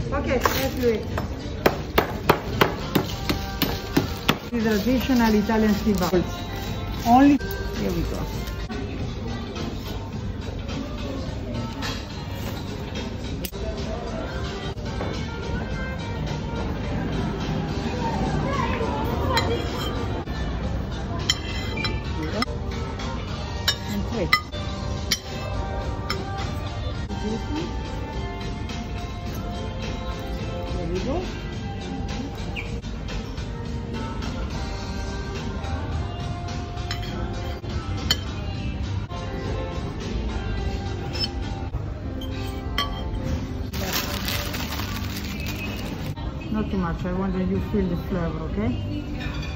Okay, let's do it. The traditional Italian seabass. Only, here we go. And wait. There we go. Not too much, I want that you feel the flavor, okay?